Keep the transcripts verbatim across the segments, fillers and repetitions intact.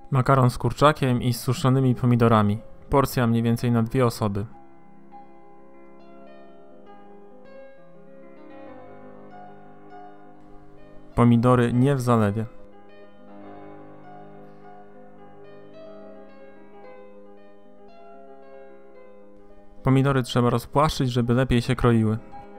Makaron z kurczakiem i z suszonymi pomidorami. Porcja mniej więcej na dwie osoby. Pomidory nie w zalewie. Pomidory trzeba rozpłaszczyć, żeby lepiej się kroiły.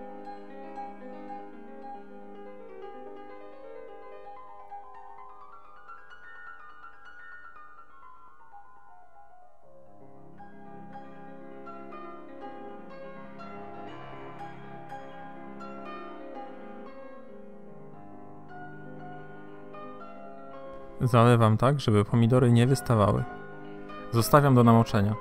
Zalewam tak, żeby pomidory nie wystawały. Zostawiam do namoczenia.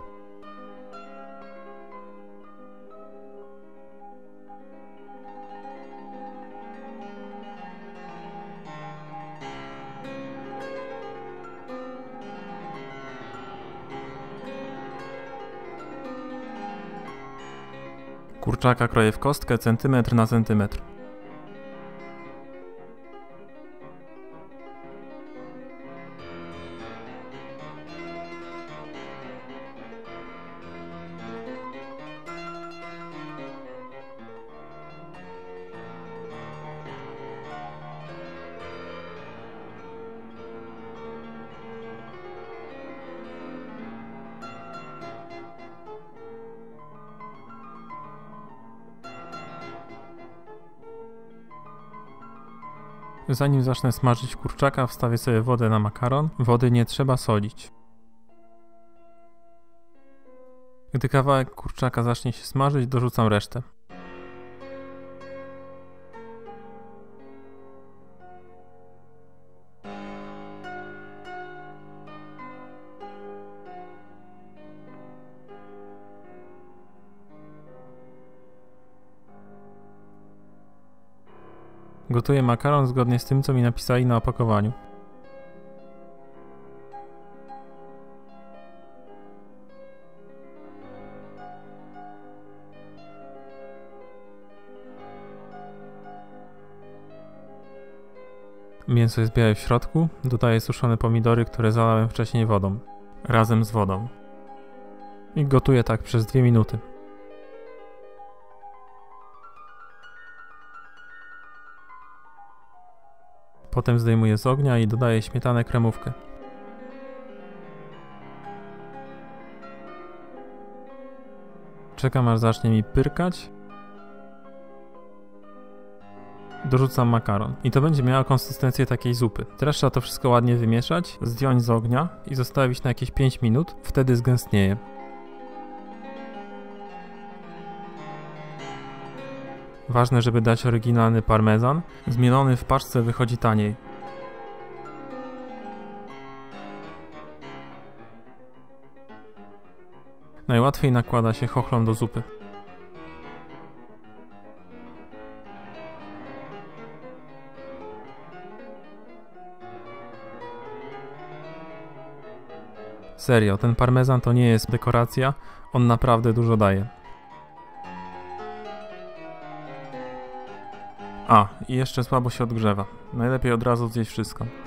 Kurczaka kroję w kostkę centymetr na centymetr. Zanim zacznę smażyć kurczaka, wstawię sobie wodę na makaron. Wody nie trzeba solić. Gdy kawałek kurczaka zacznie się smażyć, dorzucam resztę. Gotuję makaron zgodnie z tym, co mi napisali na opakowaniu. Mięso jest białe w środku, dodaję suszone pomidory, które zalałem wcześniej wodą, razem z wodą. I gotuję tak przez dwie minuty. Potem zdejmuję z ognia i dodaję śmietanę kremówkę. Czekam, aż zacznie mi pyrkać. Dorzucam makaron. I to będzie miało konsystencję takiej zupy. Teraz trzeba to wszystko ładnie wymieszać, zdjąć z ognia i zostawić na jakieś pięć minut. Wtedy zgęstnieje. Ważne, żeby dać oryginalny parmezan. Zmielony w paczce wychodzi taniej. Najłatwiej nakłada się chochlą do zupy. Serio, ten parmezan to nie jest dekoracja, on naprawdę dużo daje. A, i jeszcze słabo się odgrzewa. Najlepiej od razu zjeść wszystko.